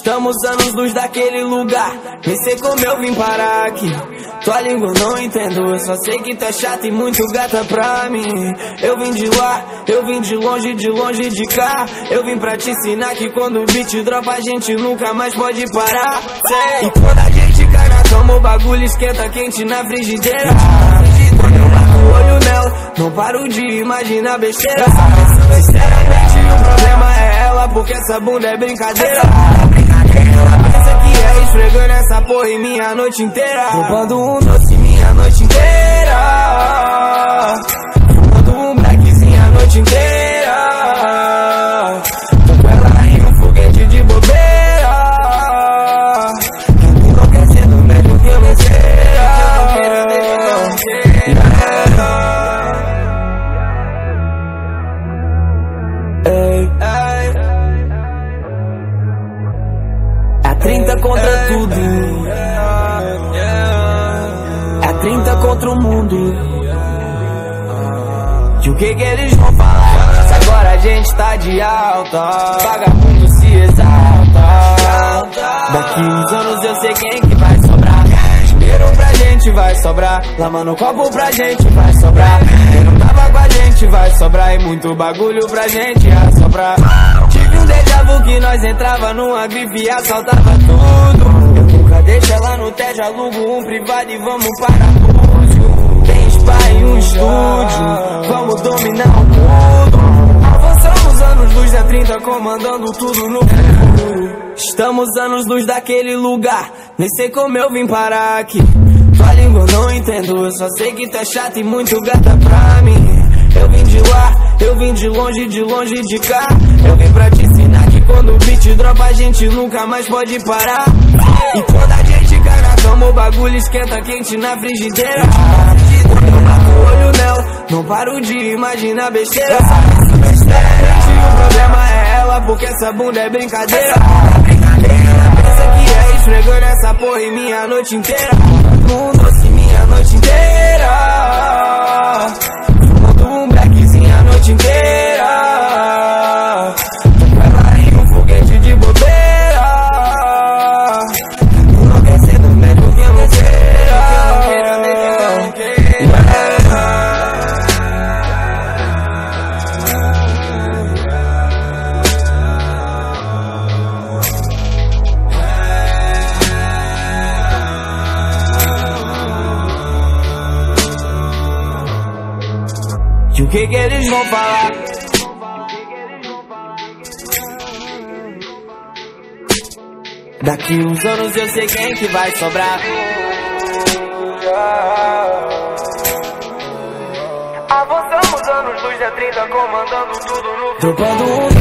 Estamos anos luz daquele lugar, nem sei como eu vim parar aqui. Tua língua eu não entendo, eu só sei que tu é chata e muito gata pra mim. Eu vim de lá, eu vim de longe de cá. Eu vim pra te ensinar que quando o beat dropa a gente nunca mais pode parar. Sei. E quando a gente cai na cama o bagulho esquenta quente na frigideira. Quando eu bato o olho nela, não paro de imaginar besteira. Sinceramente o problema é ela, porque essa bunda é brincadeira. Ela pensa que é esfregando essa porra em minha noite inteira. Roubando um doce minha noite inteira. Fumando um blackzinho a noite inteira. Com ela em um foguete de bobeira. Enlouquecendo mesmo que eu venceira. É 30 contra tudo. É 30 contra o mundo. E o que eles vão falar? Se agora a gente tá de alta, vagabundo se exalta. Daqui uns anos eu sei quem que vai sobrar. Dinheiro pra gente vai sobrar. Lama no copo pra gente vai sobrar. Quem não tava com a gente vai sobrar. E muito bagulho pra gente assobrar. Tive um déjà vu que nós entrava numa grife e assaltava tudo. Eu nunca deixo ela no TED, alugo um privado e vamos para Búzios. Tem spa e um estúdio, vamos dominar o mundo. Avançamos anos luz da 30, comandando tudo no futuro. Estamos anos luz daquele lugar, nem sei como eu vim parar aqui. Tua língua eu não entendo, eu só sei que tu é chata e muito gata pra mim. Eu vim de lá, eu vim de longe de cá. Eu vim pra te ensinar que quando o beat dropa a gente nunca mais pode parar. E quando a gente cai na cama o bagulho esquenta quente na frigideira. Quando eu bato o olho nela, não paro de imaginar besteira. O problema é ela, porque essa bunda é brincadeira. Ela pensa que é esfregando essa porra em minha noite inteira. Um doce minha noite inteira. Fumando um blackzinho a noite inteira. Com ela em um foguete de bobeira. Enlouquecendo mesmo que eu não queira. E o que eles vão falar? Daqui uns anos eu sei quem que vai sobrar. Avançamos anos luz da 30, comandando tudo no... Trocando um